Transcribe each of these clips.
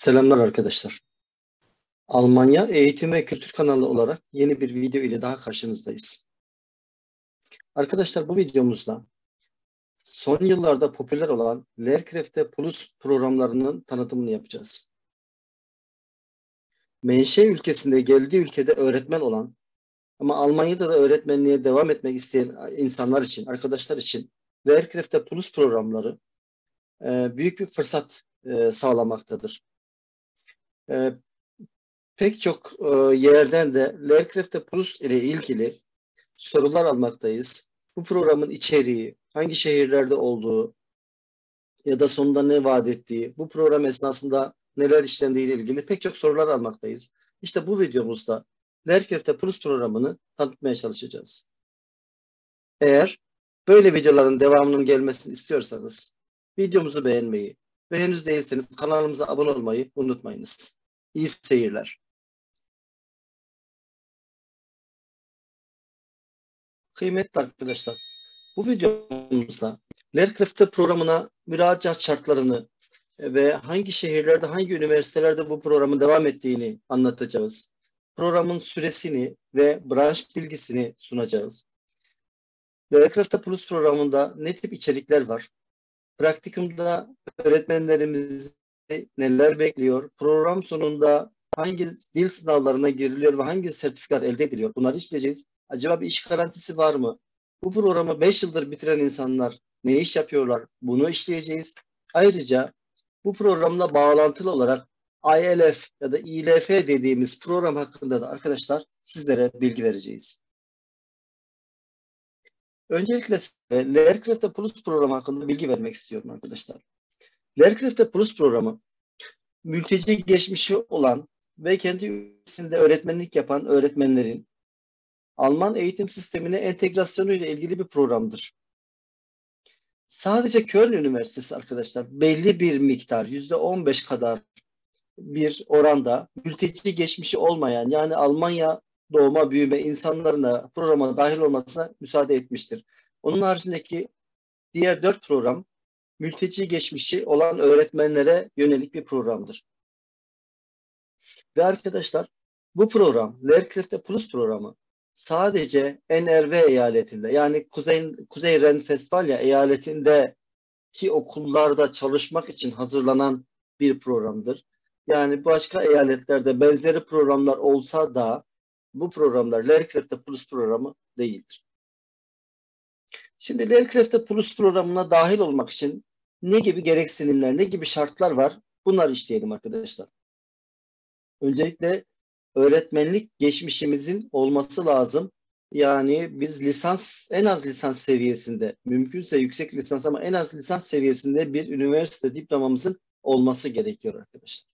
Selamlar arkadaşlar. Almanya Eğitim ve Kültür kanalı olarak yeni bir video ile daha karşınızdayız. Arkadaşlar bu videomuzda son yıllarda popüler olan Lehrkräfte Plus programlarının tanıtımını yapacağız. Menşe ülkesinde geldiği ülkede öğretmen olan ama Almanya'da da öğretmenliğe devam etmek isteyen insanlar için, arkadaşlar için Lehrkräfte Plus programları büyük bir fırsat sağlamaktadır. Pek çok yerden de Lehrkräfte Plus ile ilgili sorular almaktayız. Bu programın içeriği, hangi şehirlerde olduğu ya da sonunda ne vaat ettiği, bu program esnasında neler işlendiği ile ilgili pek çok sorular almaktayız. İşte bu videomuzda Lehrkräfte Plus programını tanıtmaya çalışacağız. Eğer böyle videoların devamının gelmesini istiyorsanız videomuzu beğenmeyi ve henüz değilseniz kanalımıza abone olmayı unutmayınız. İyi seyirler. Kıymetli arkadaşlar, bu videomuzda Lehrkräfte programına müracaat şartlarını ve hangi şehirlerde, hangi üniversitelerde bu programın devam ettiğini anlatacağız. Programın süresini ve branş bilgisini sunacağız. Lehrkräfte Plus programında ne tip içerikler var? Praktikumda öğretmenlerimizi neler bekliyor? Program sonunda hangi dil sınavlarına giriliyor ve hangi sertifikalar elde ediliyor? Bunları işleyeceğiz. Acaba bir iş garantisi var mı? Bu programı 5 yıldır bitiren insanlar ne iş yapıyorlar? Bunu işleyeceğiz. Ayrıca bu programla bağlantılı olarak ILF ya da ILF dediğimiz program hakkında da arkadaşlar sizlere bilgi vereceğiz. Öncelikle size Lehrkräfte Plus programı hakkında bilgi vermek istiyorum arkadaşlar. Lehrkräfte Plus programı mülteci geçmişi olan ve kendi ülkesinde öğretmenlik yapan öğretmenlerin Alman eğitim sistemine entegrasyonu ile ilgili bir programdır. Sadece Köln Üniversitesi arkadaşlar belli bir miktar %15 kadar bir oranda mülteci geçmişi olmayan yani Almanya doğma büyüme insanların programa dahil olmasına müsaade etmiştir. Onun haricindeki diğer 4 program mülteci geçmişi olan öğretmenlere yönelik bir programdır. Ve arkadaşlar bu program Lehrkräfte Plus programı sadece NRW eyaletinde yani Kuzey Ren-Vesfalya eyaletindeki okullarda çalışmak için hazırlanan bir programdır. Yani başka eyaletlerde benzeri programlar olsa da bu programlar Lehrkräfte Plus programı değildir. Şimdi Lehrkräfte Plus programına dahil olmak için ne gibi gereksinimler, ne gibi şartlar var? Bunları işleyelim arkadaşlar. Öncelikle öğretmenlik geçmişimizin olması lazım. Yani biz en az lisans seviyesinde, mümkünse yüksek lisans ama en az lisans seviyesinde bir üniversite diplomamızın olması gerekiyor arkadaşlar.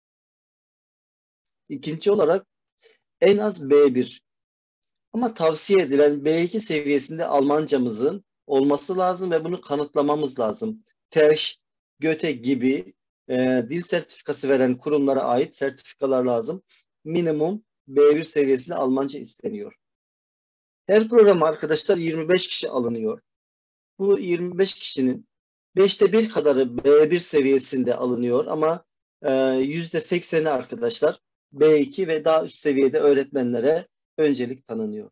İkinci olarak en az B1 ama tavsiye edilen B2 seviyesinde Almancamızın olması lazım ve bunu kanıtlamamız lazım. TERH, GÖTE gibi dil sertifikası veren kurumlara ait sertifikalar lazım. Minimum B1 seviyesinde Almanca isteniyor. Her programa arkadaşlar 25 kişi alınıyor. Bu 25 kişinin 5'te 1 kadarı B1 seviyesinde alınıyor ama %80'i arkadaşlar B2 ve daha üst seviyede öğretmenlere öncelik tanınıyor.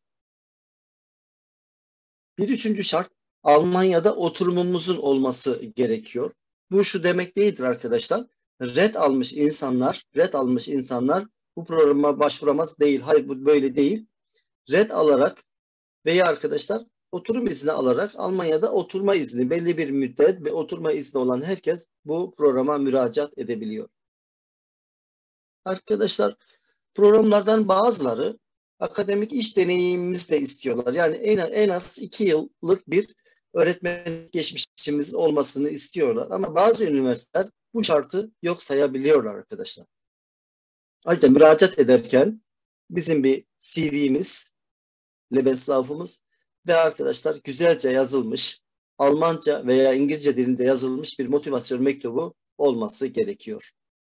Bir üçüncü şart Almanya'da oturumumuzun olması gerekiyor. Bu şu demek değildir arkadaşlar. Red almış insanlar bu programa başvuramaz değil. Hayır bu böyle değil. Red alarak veya arkadaşlar oturum izni alarak Almanya'da oturma izni belli bir müddet ve oturma izni olan herkes bu programa müracaat edebiliyor. Arkadaşlar programlardan bazıları akademik iş deneyimimizi de istiyorlar. Yani en az 2 yıllık bir öğretmenlik geçmişimiz olmasını istiyorlar. Ama bazı üniversiteler bu şartı yok sayabiliyorlar arkadaşlar. Ayrıca müracaat ederken bizim bir CV'miz, Lebenslauf'umuz ve arkadaşlar güzelce yazılmış, Almanca veya İngilizce dilinde yazılmış bir motivasyon mektubu olması gerekiyor.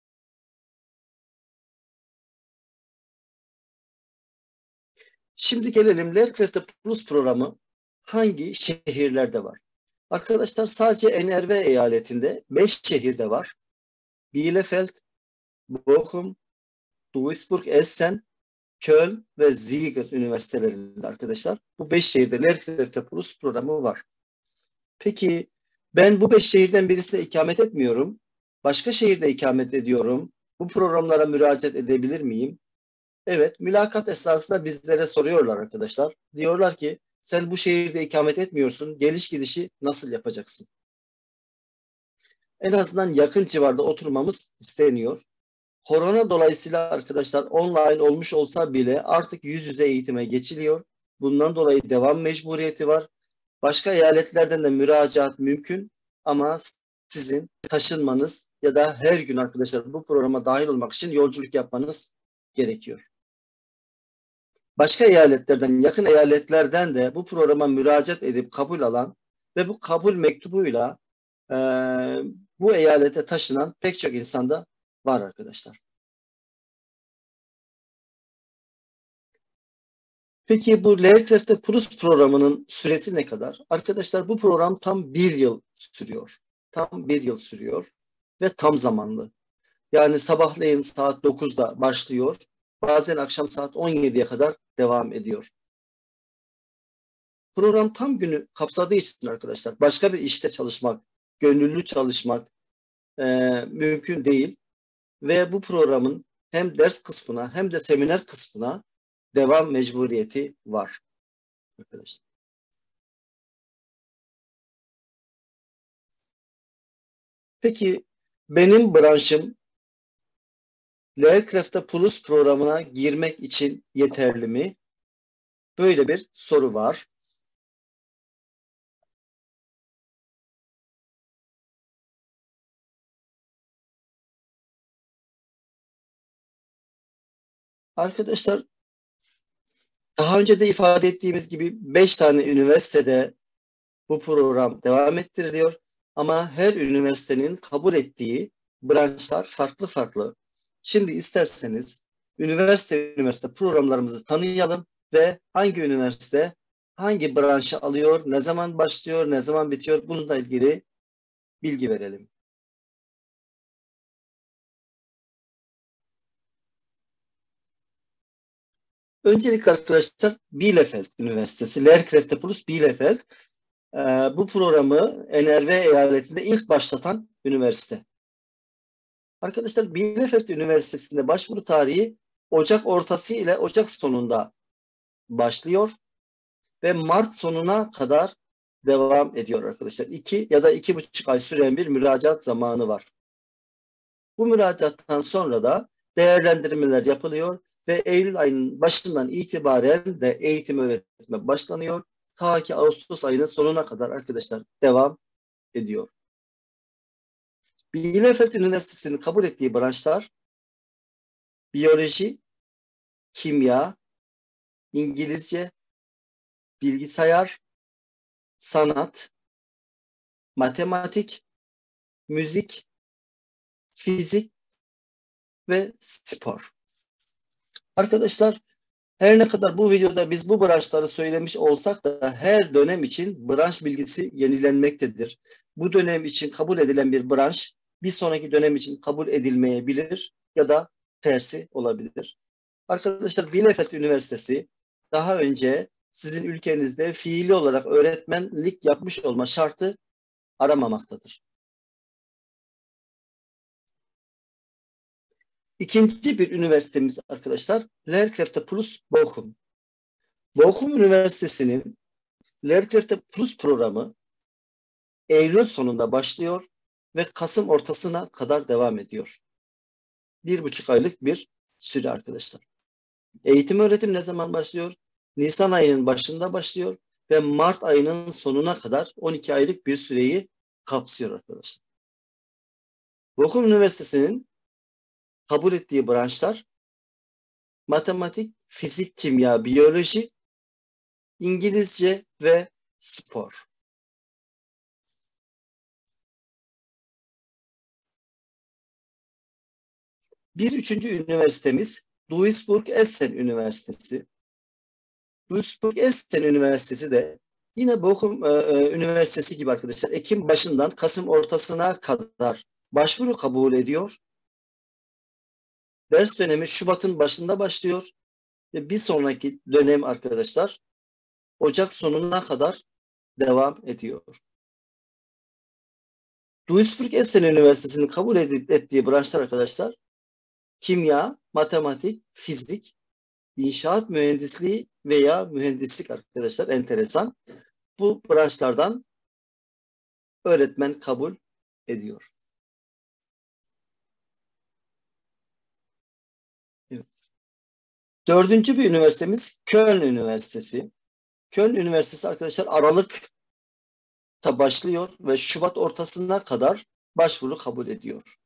Şimdi gelelim Lehrkräfte Plus programı hangi şehirlerde var? Arkadaşlar sadece NRW eyaletinde 5 şehirde var. Bielefeld, Bochum, Duisburg, Essen, Köln ve Siegen üniversitelerinde arkadaşlar. Bu 5 şehirde Lehrkräfte Plus programı var. Peki ben bu 5 şehirden birisinde ikamet etmiyorum. Başka şehirde ikamet ediyorum. Bu programlara müracaat edebilir miyim? Evet, mülakat esnasında bizlere soruyorlar arkadaşlar. Diyorlar ki sen bu şehirde ikamet etmiyorsun. Geliş gidişi nasıl yapacaksın? En azından yakın civarda oturmamız isteniyor. Korona dolayısıyla arkadaşlar online olmuş olsa bile artık yüz yüze eğitime geçiliyor. Bundan dolayı devam mecburiyeti var. Başka eyaletlerden de müracaat mümkün ama sizin taşınmanız ya da her gün arkadaşlar bu programa dahil olmak için yolculuk yapmanız gerekiyor. Başka eyaletlerden, yakın eyaletlerden de bu programa müracaat edip kabul alan ve bu kabul mektubuyla e, bu eyalete taşınan pek çok insanda var arkadaşlar. Peki bu Lehrkräfte Plus programının süresi ne kadar? Arkadaşlar bu program tam bir yıl sürüyor. Tam bir yıl sürüyor ve tam zamanlı. Yani sabahleyin saat 9'da başlıyor. Bazen akşam saat 17'ye kadar devam ediyor. Program tam günü kapsadığı için arkadaşlar başka bir işte çalışmak, gönüllü çalışmak mümkün değil. Ve bu programın hem ders kısmına hem de seminer kısmına devam mecburiyeti var arkadaşlar. Peki benim branşım Lehrkräfte Plus programına girmek için yeterli mi? Böyle bir soru var. Arkadaşlar daha önce de ifade ettiğimiz gibi 5 tane üniversitede bu program devam ettiriliyor. Ama her üniversitenin kabul ettiği branşlar farklı farklı. Şimdi isterseniz üniversite programlarımızı tanıyalım ve hangi üniversite hangi branşı alıyor, ne zaman başlıyor, ne zaman bitiyor bununla ilgili bilgi verelim. Öncelikle arkadaşlar Bielefeld Üniversitesi, Lehrkräfte Plus Bielefeld bu programı NRV eyaletinde ilk başlatan üniversite. Arkadaşlar Bielefeld Üniversitesi'nde başvuru tarihi Ocak ortası ile Ocak sonunda başlıyor ve Mart sonuna kadar devam ediyor arkadaşlar. 2 ya da 2,5 ay süren bir müracaat zamanı var. Bu müracaattan sonra da değerlendirmeler yapılıyor ve Eylül ayının başından itibaren de eğitim öğretime başlanıyor. Ta ki Ağustos ayının sonuna kadar arkadaşlar devam ediyor. Bielefeld Üniversitesi'nin kabul ettiği branşlar biyoloji, kimya, İngilizce, bilgisayar, sanat, matematik, müzik, fizik ve spor. Arkadaşlar her ne kadar bu videoda biz bu branşları söylemiş olsak da her dönem için branş bilgisi yenilenmektedir. Bu dönem için kabul edilen bir branş bir sonraki dönem için kabul edilmeyebilir ya da tersi olabilir. Arkadaşlar Bielefeld Üniversitesi daha önce sizin ülkenizde fiili olarak öğretmenlik yapmış olma şartı aramamaktadır. İkinci bir üniversitemiz arkadaşlar Lehrkräfte Plus Bochum. Bochum Üniversitesi'nin Lehrkräfte Plus programı Eylül sonunda başlıyor ve Kasım ortasına kadar devam ediyor. 1,5 aylık bir süre arkadaşlar. Eğitim öğretim ne zaman başlıyor? Nisan ayının başında başlıyor ve Mart ayının sonuna kadar 12 aylık bir süreyi kapsıyor arkadaşlar. Bochum Üniversitesi'nin kabul ettiği branşlar matematik, fizik, kimya, biyoloji, İngilizce ve spor. Bir üçüncü üniversitemiz Duisburg-Essen Üniversitesi. Duisburg-Essen Üniversitesi de yine Bochum Üniversitesi gibi arkadaşlar Ekim başından Kasım ortasına kadar başvuru kabul ediyor. Ders dönemi Şubat'ın başında başlıyor ve bir sonraki dönem arkadaşlar Ocak sonuna kadar devam ediyor. Duisburg-Essen Üniversitesi'nin kabul ettiği branşlar arkadaşlar kimya, matematik, fizik, inşaat mühendisliği veya mühendislik arkadaşlar enteresan. Bu branşlardan öğretmen kabul ediyor. Evet. Dördüncü bir üniversitemiz Köln Üniversitesi. Köln Üniversitesi arkadaşlar Aralık'ta başlıyor ve Şubat ortasına kadar başvuru kabul ediyor.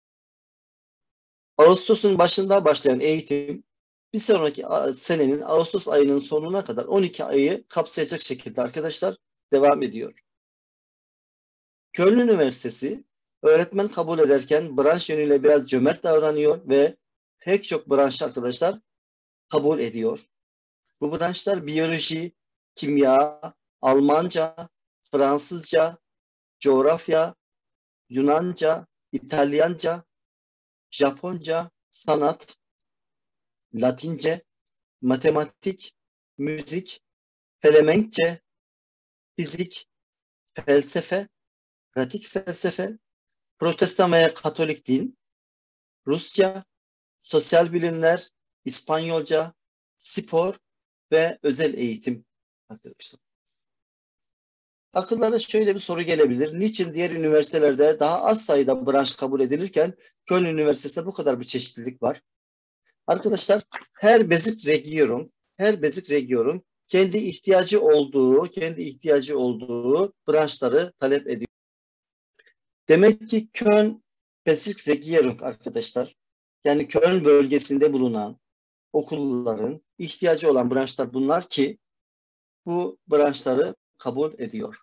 Ağustos'un başında başlayan eğitim bir sonraki senenin Ağustos ayının sonuna kadar 12 ayı kapsayacak şekilde arkadaşlar devam ediyor. Köln Üniversitesi öğretmen kabul ederken branş yönüyle biraz cömert davranıyor ve pek çok branş arkadaşlar kabul ediyor. Bu branşlar biyoloji, kimya, Almanca, Fransızca, coğrafya, Yunanca, İtalyanca, Japonca, sanat, Latince, matematik, müzik, Felemenkçe, fizik, felsefe, pratik felsefe, Protestan veya Katolik din, Rusça, sosyal bilimler, İspanyolca, spor ve özel eğitim arkadaşlar. Akıllara şöyle bir soru gelebilir. Niçin diğer üniversitelerde daha az sayıda branş kabul edilirken Köln Üniversitesi'nde bu kadar bir çeşitlilik var? Arkadaşlar her basic region kendi ihtiyacı olduğu branşları talep ediyor. Demek ki Köln Basic Regierung arkadaşlar, yani Köln bölgesinde bulunan okulların ihtiyacı olan branşlar bunlar ki bu branşları kabul ediyor.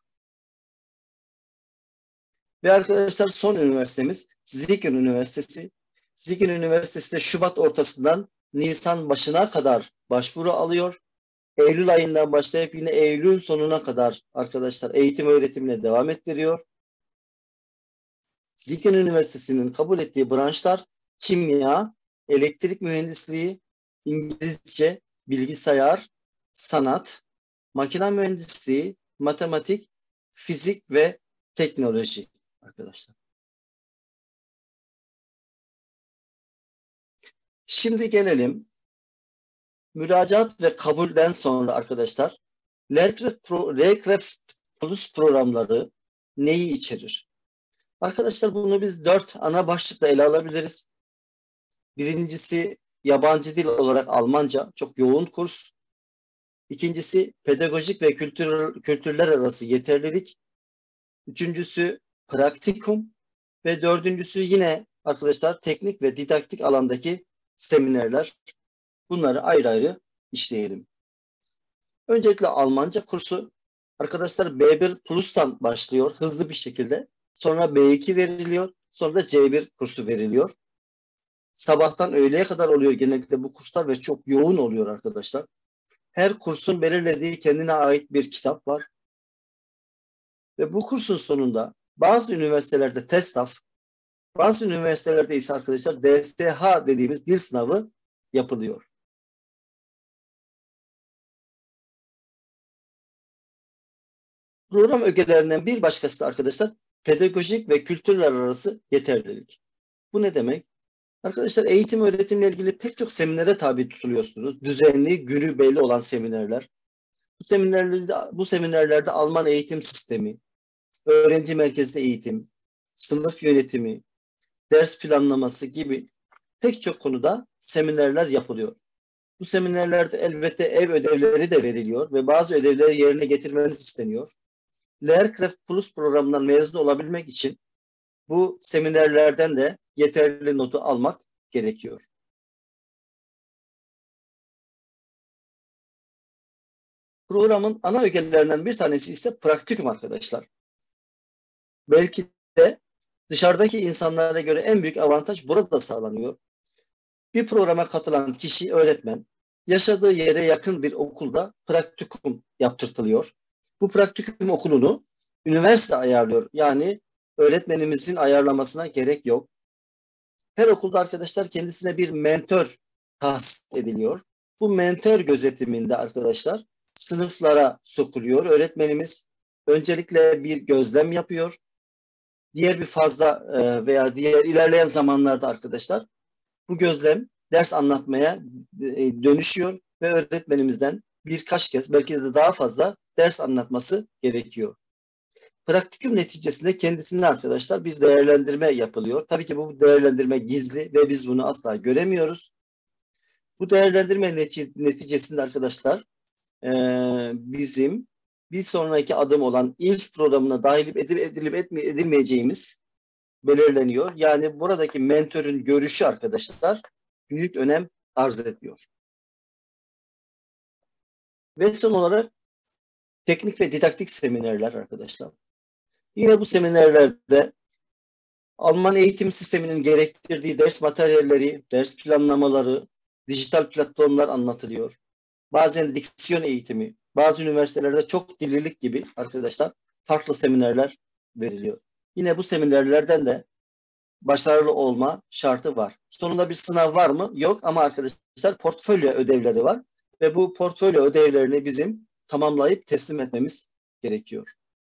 Ve arkadaşlar son üniversitemiz Siegen Üniversitesi. Siegen Üniversitesi de Şubat ortasından Nisan başına kadar başvuru alıyor. Eylül ayından başlayıp yine Eylül sonuna kadar arkadaşlar eğitim öğretimine devam ettiriyor. Siegen Üniversitesi'nin kabul ettiği branşlar kimya, elektrik mühendisliği, İngilizce, bilgisayar, sanat, makine mühendisliği, matematik, fizik ve teknoloji arkadaşlar. Şimdi gelelim müracaat ve kabulden sonra arkadaşlar Lehrkraft Plus programları neyi içerir? Arkadaşlar bunu biz 4 ana başlıkla ele alabiliriz. Birincisi yabancı dil olarak Almanca, çok yoğun kurs. İkincisi pedagojik ve kültürler arası yeterlilik. Üçüncüsü praktikum ve dördüncüsü yine arkadaşlar teknik ve didaktik alandaki seminerler. Bunları ayrı ayrı işleyelim. Öncelikle Almanca kursu. Arkadaşlar B1 Plus'tan başlıyor hızlı bir şekilde. Sonra B2 veriliyor. Sonra da C1 kursu veriliyor. Sabahtan öğleye kadar oluyor genellikle bu kurslar ve çok yoğun oluyor arkadaşlar. Her kursun belirlediği kendine ait bir kitap var. Ve bu kursun sonunda bazı üniversitelerde TESTAF, bazı üniversitelerde ise arkadaşlar DSH dediğimiz dil sınavı yapılıyor. Program ögelerinden bir başkası da arkadaşlar pedagojik ve kültürler arası yeterlilik. Bu ne demek? Arkadaşlar eğitim öğretimle ilgili pek çok seminere tabi tutuluyorsunuz. Düzenli, günü belli olan seminerler. Bu seminerlerde Alman eğitim sistemi, öğrenci merkezli eğitim, sınıf yönetimi, ders planlaması gibi pek çok konuda seminerler yapılıyor. Bu seminerlerde elbette ev ödevleri de veriliyor ve bazı ödevleri yerine getirmeniz isteniyor. Lehrkraft Plus programından mezun olabilmek için bu seminerlerden de yeterli notu almak gerekiyor. Programın ana ögelerinden bir tanesi ise praktikum arkadaşlar. Belki de dışarıdaki insanlara göre en büyük avantaj burada sağlanıyor. Bir programa katılan kişi, öğretmen, yaşadığı yere yakın bir okulda praktikum yaptırtılıyor. Bu praktikum okulunu üniversite ayarlıyor. Yani öğretmenimizin ayarlamasına gerek yok. Her okulda arkadaşlar kendisine bir mentor tahsis ediliyor. Bu mentor gözetiminde arkadaşlar sınıflara sokuluyor. Öğretmenimiz öncelikle bir gözlem yapıyor. Diğer bir fazla veya diğer ilerleyen zamanlarda arkadaşlar bu gözlem ders anlatmaya dönüşüyor ve öğretmenimizden birkaç kez belki de daha fazla ders anlatması gerekiyor. Praktikum neticesinde kendisinde arkadaşlar bir değerlendirme yapılıyor. Tabii ki bu değerlendirme gizli ve biz bunu asla göremiyoruz. Bu değerlendirme neticesinde arkadaşlar bizim bir sonraki adım olan ilk programına dahil edilip edilmeyeceğimiz belirleniyor. Yani buradaki mentörün görüşü arkadaşlar büyük önem arz ediyor. Ve son olarak teknik ve didaktik seminerler arkadaşlar. Yine bu seminerlerde Alman eğitim sisteminin gerektirdiği ders materyalleri, ders planlamaları, dijital platformlar anlatılıyor. Bazen diksiyon eğitimi, bazı üniversitelerde çok dillilik gibi arkadaşlar farklı seminerler veriliyor. Yine bu seminerlerden de başarılı olma şartı var. Sonunda bir sınav var mı? Yok ama arkadaşlar portfolyo ödevleri var ve bu portfolyo ödevlerini bizim tamamlayıp teslim etmemiz gerekiyor.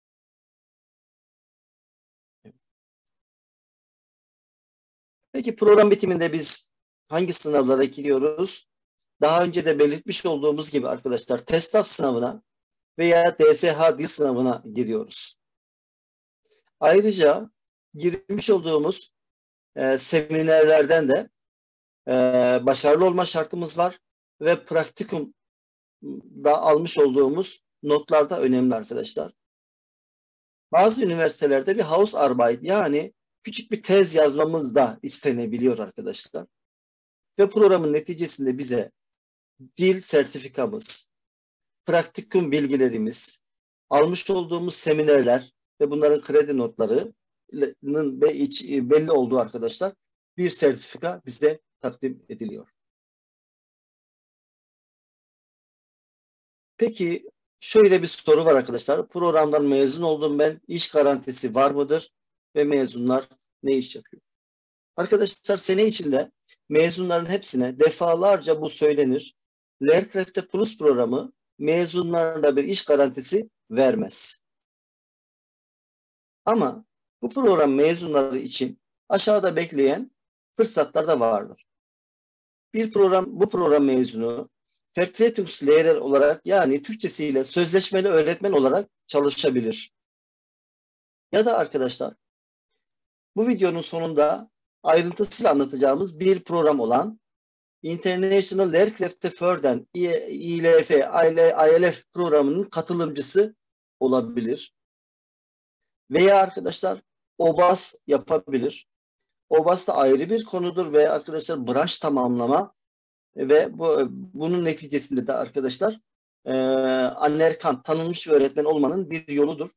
Peki program bitiminde biz hangi sınavlara giriyoruz? Daha önce de belirtmiş olduğumuz gibi arkadaşlar TESTAF sınavına veya DSH dil sınavına giriyoruz. Ayrıca girmiş olduğumuz seminerlerden de başarılı olma şartımız var ve praktikumda almış olduğumuz notlar da önemli arkadaşlar. Bazı üniversitelerde bir Hausarbeit yani küçük bir tez yazmamız da istenebiliyor arkadaşlar. Ve programın neticesinde bize dil sertifikamız, praktikum bilgilerimiz, almış olduğumuz seminerler ve bunların kredi notlarının belli olduğu arkadaşlar bir sertifika bize takdim ediliyor. Peki şöyle bir soru var arkadaşlar. Programdan mezun oldum ben. İş garantisi var mıdır? Ve mezunlar ne iş yapıyor? Arkadaşlar sene içinde mezunların hepsine defalarca bu söylenir. Lehrkräfte Plus programı mezunlarına bir iş garantisi vermez. Ama bu program mezunları için aşağıda bekleyen fırsatlar da vardır. Bu program mezunu Vertretungslehrer olarak yani Türkçesiyle sözleşmeli öğretmen olarak çalışabilir. Ya da arkadaşlar bu videonun sonunda ayrıntısıyla anlatacağımız bir program olan International Lehrkräfte Fördern ILF, ILF programının katılımcısı olabilir. Veya arkadaşlar OBAS yapabilir. OBAS da ayrı bir konudur ve arkadaşlar branş tamamlama ve bunun neticesinde de arkadaşlar anerkan tanınmış bir öğretmen olmanın bir yoludur.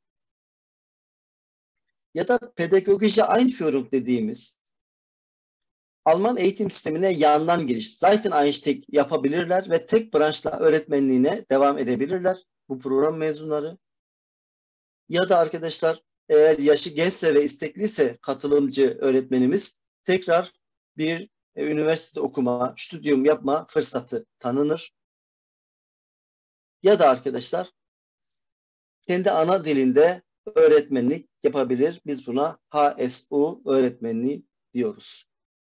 Ya da Pädagogische Einführung dediğimiz Alman eğitim sistemine yandan giriş, Seiteneinstieg yapabilirler ve tek branşla öğretmenliğine devam edebilirler bu program mezunları. Ya da arkadaşlar eğer yaşı gençse ve istekliyse katılımcı öğretmenimiz tekrar bir üniversite okuma, stüdyum yapma fırsatı tanınır. Ya da arkadaşlar kendi ana dilinde öğretmenlik yapabilir. Biz buna HSU öğretmenliği diyoruz.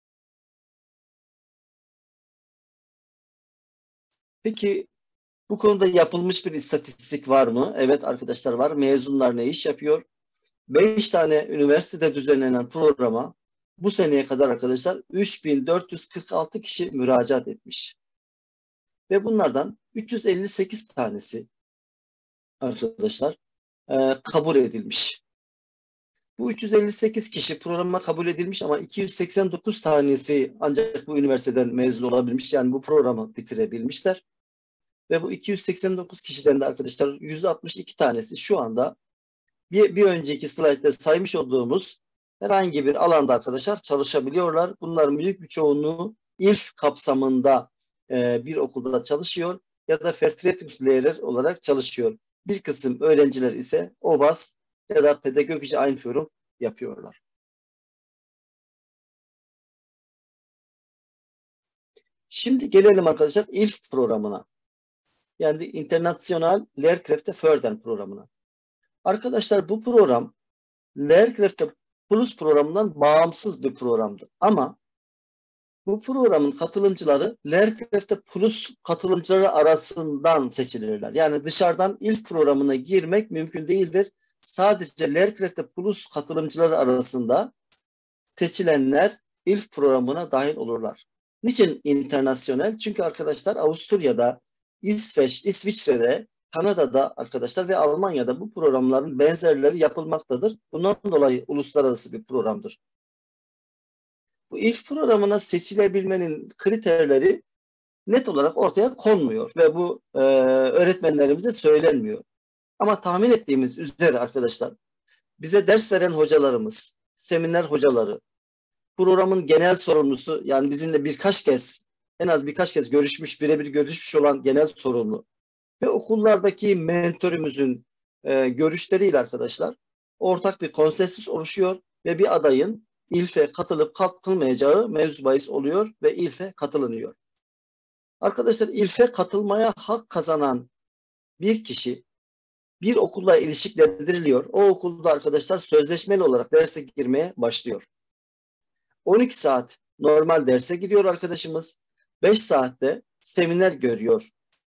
Peki bu konuda yapılmış bir istatistik var mı? Evet arkadaşlar var. Mezunlar ne iş yapıyor? 5 tane üniversitede düzenlenen programa bu seneye kadar arkadaşlar 3446 kişi müracaat etmiş. Ve bunlardan 358 tanesi arkadaşlar kabul edilmiş. Bu 358 kişi programa kabul edilmiş ama 289 tanesi ancak bu üniversiteden mezun olabilmiş. Yani bu programı bitirebilmişler. Ve bu 289 kişiden de arkadaşlar 162 tanesi şu anda bir önceki slaytta saymış olduğumuz herhangi bir alanda arkadaşlar çalışabiliyorlar. Bunların büyük bir çoğunluğu İLF kapsamında bir okulda çalışıyor ya da Vertretungslehrer olarak çalışıyor. Bir kısım öğrenciler ise OBAS ya da Pädagogische Einführung yapıyorlar. Şimdi gelelim arkadaşlar ILF programına. Yani International Lehrkräfte Fördern programına. Arkadaşlar bu program Lehrkräfte Plus programından bağımsız bir programdır. Ama bu programın katılımcıları Lehrkräfte Plus katılımcıları arasından seçilirler. Yani dışarıdan ILF programına girmek mümkün değildir. Sadece Lehrkräfte Plus katılımcıları arasında seçilenler ILF programına dahil olurlar. Niçin internasyonel? Çünkü arkadaşlar Avusturya'da, İsviçre'de, Kanada'da arkadaşlar ve Almanya'da bu programların benzerleri yapılmaktadır. Bundan dolayı uluslararası bir programdır. Bu ILF programına seçilebilmenin kriterleri net olarak ortaya konmuyor ve bu öğretmenlerimize söylenmiyor. Ama tahmin ettiğimiz üzere arkadaşlar bize ders veren hocalarımız, seminer hocaları, programın genel sorumlusu, yani bizimle en az birkaç kez birebir görüşmüş olan genel sorumlu ve okullardaki mentörümüzün görüşleriyle arkadaşlar ortak bir konsensüs oluşuyor ve bir adayın İLF'e katılıp katılmayacağı mevzu bahis oluyor ve İLF'e katılınıyor. Arkadaşlar İLF'e katılmaya hak kazanan bir kişi bir okulla ilişkilendiriliyor. O okulda arkadaşlar sözleşmeli olarak derse girmeye başlıyor. 12 saat normal derse gidiyor arkadaşımız. 5 saatte seminer görüyor.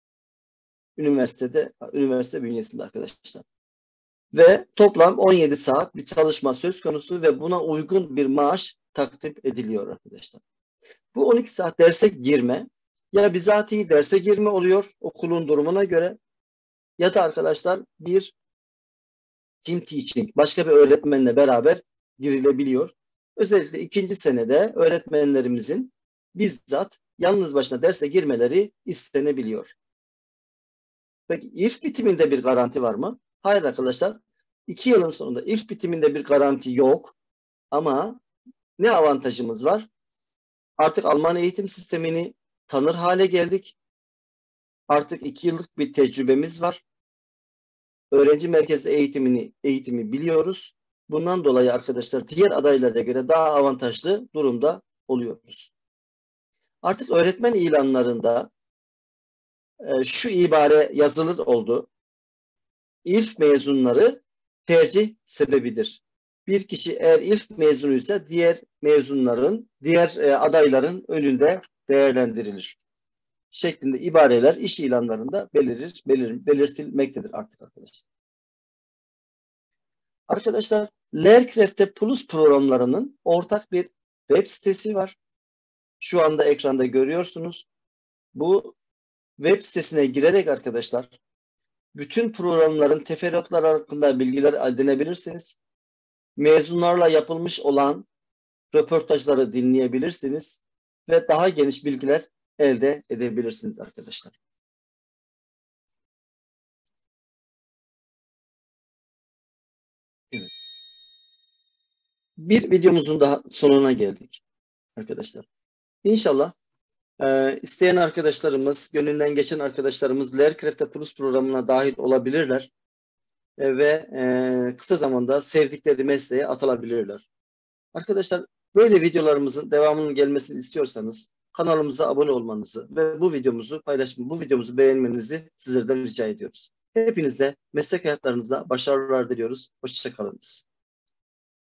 Üniversite bünyesinde arkadaşlar. Ve toplam 17 saat bir çalışma söz konusu ve buna uygun bir maaş takdim ediliyor arkadaşlar. Bu 12 saat derse girme ya bizatihi derse girme oluyor okulun durumuna göre ya da arkadaşlar bir team teaching, başka bir öğretmenle beraber girilebiliyor. Özellikle ikinci senede öğretmenlerimizin bizzat yalnız başına derse girmeleri istenebiliyor. Peki ILF bitiminde bir garanti var mı? Hayır arkadaşlar. 2 yılın sonunda ILF bitiminde bir garanti yok. Ama ne avantajımız var? Artık Alman eğitim sistemini tanır hale geldik. Artık 2 yıllık bir tecrübemiz var. Öğrenci merkezli eğitimi biliyoruz. Bundan dolayı arkadaşlar diğer adaylara göre daha avantajlı durumda oluyoruz. Artık öğretmen ilanlarında şu ibare yazılır oldu. İLF mezunları tercih sebebidir. Bir kişi eğer İLF mezunuysa diğer adayların önünde değerlendirilir. Şeklinde ibareler iş ilanlarında belirtilmektedir artık arkadaşlar. Arkadaşlar Lehrkräfte Plus programlarının ortak bir web sitesi var. Şu anda ekranda görüyorsunuz. Bu web sitesine girerek arkadaşlar bütün programların teferruatları hakkında bilgiler edinebilirsiniz. Mezunlarla yapılmış olan röportajları dinleyebilirsiniz ve daha geniş bilgiler elde edebilirsiniz arkadaşlar. Evet. Bir videomuzun daha sonuna geldik arkadaşlar. İnşallah isteyen arkadaşlarımız, gönlünden geçen arkadaşlarımız Lehrkräfte Plus programına dahil olabilirler ve kısa zamanda sevdikleri mesleğe atılabilirler. Arkadaşlar böyle videolarımızın devamının gelmesini istiyorsanız kanalımıza abone olmanızı ve bu videomuzu beğenmenizi sizlerden rica ediyoruz. Hepinizde meslek hayatlarınızda başarılar diliyoruz. Hoşça kalınız.